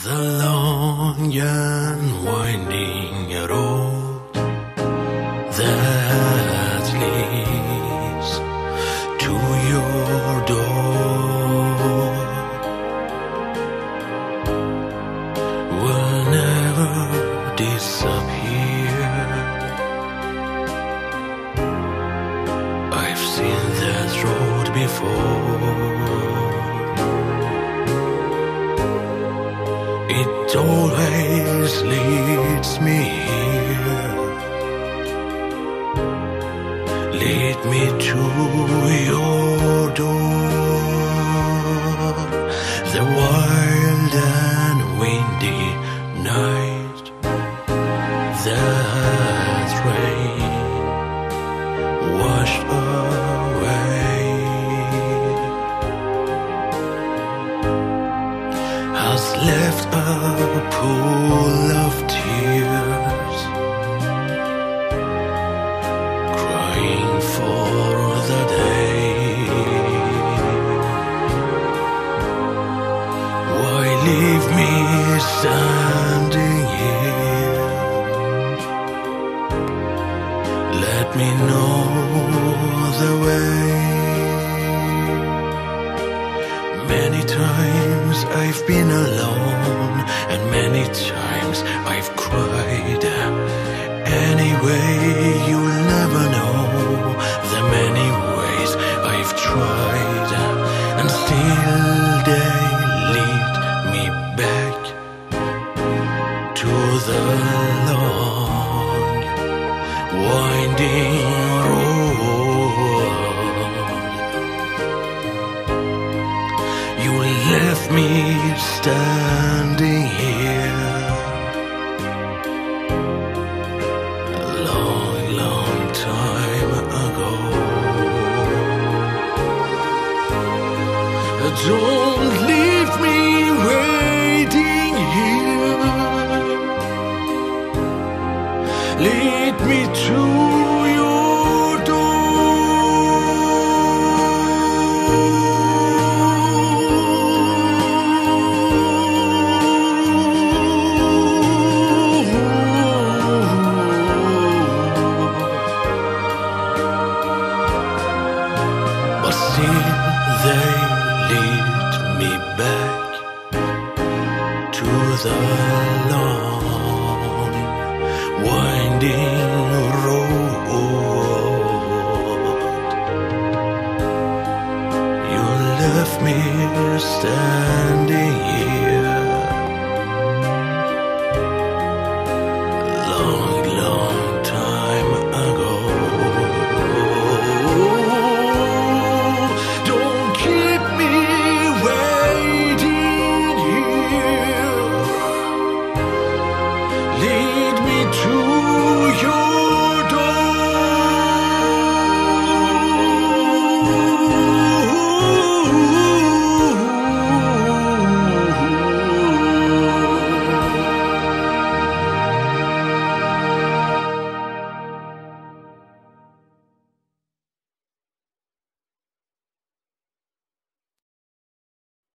The long and winding road that leads to your door will never disappear. I've seen that road before. It always leads me here. Lead me to your door. The wild and windy night that rain washed away has left a pool of tears, crying for the day. Why leave me standing here? Let me know the way. Many times I've been alone, and many times I've cried. Anyway, you'll never know the many ways I've tried, and still they lead me back to the long, winding road. You left me standing here a long, long time ago. Don't leave me waiting here. Lead me to your still they lead me back to the long, winding road. You left me standing here